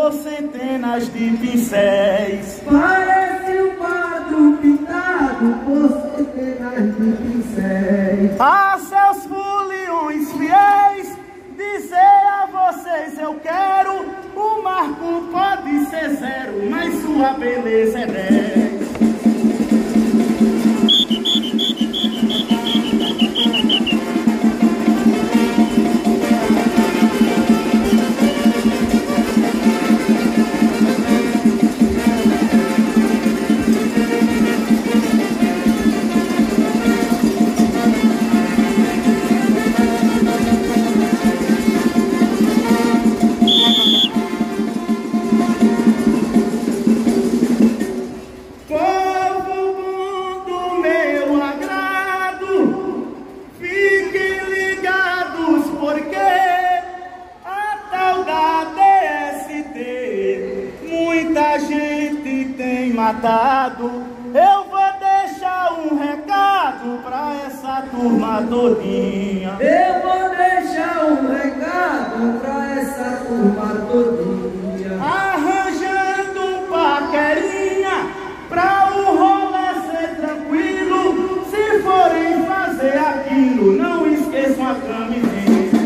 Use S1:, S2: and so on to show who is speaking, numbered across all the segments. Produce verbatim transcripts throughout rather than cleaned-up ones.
S1: por centenas de pincéis.
S2: Parece um quadro pintado por centenas de pincéis.
S1: A seus foliões fiéis, dizer a vocês eu quero. O marco pode ser zero, mas sua beleza é dez. Matado, eu vou deixar um recado pra essa turma todinha.
S2: Eu vou deixar um recado pra essa turma todinha.
S1: Arranjando um paquerinha pra o rolê ser tranquilo. Se forem fazer aquilo, não esqueçam a camisinha.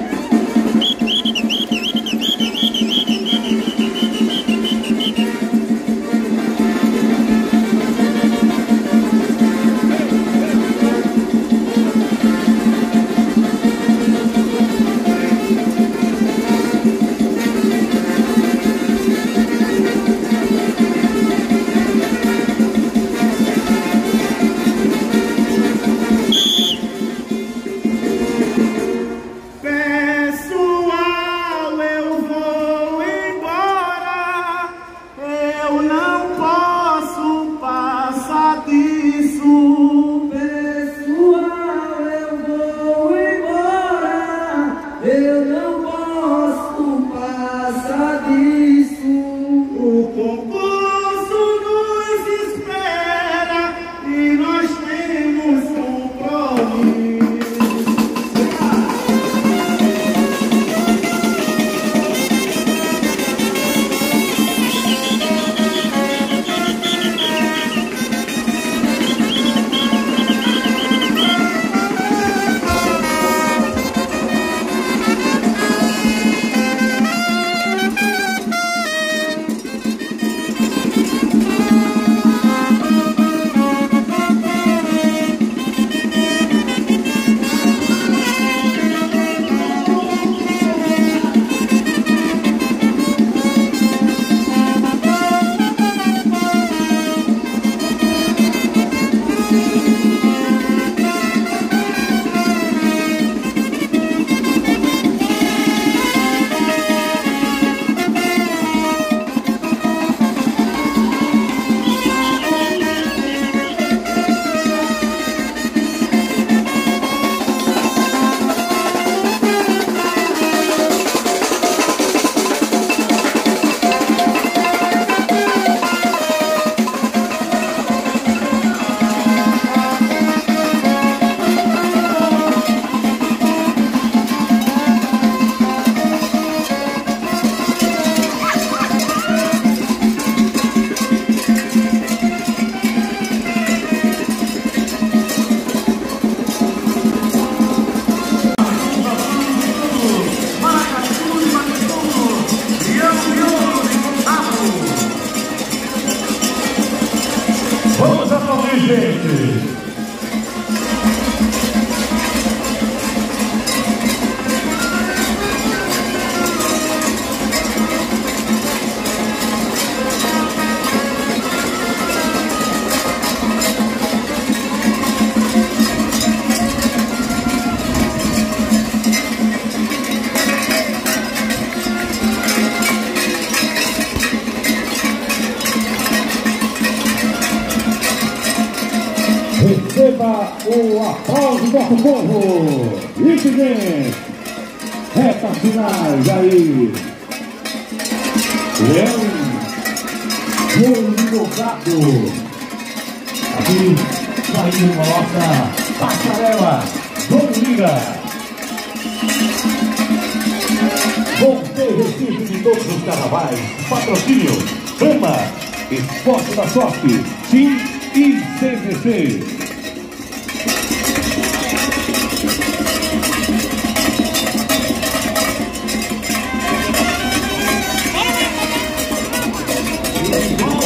S3: Vamos aplaudir, gente! Receba o aplauso do nosso povo. Isso, gente. Retas finais aí. Leão, Jogo de Gozado. Aqui saindo a nossa passarela. Vamos ligar. Voltei Recife de todos os carnavais. Patrocínio Brahma, Esporte da Sorte, Sim e C V C.
S1: Oh,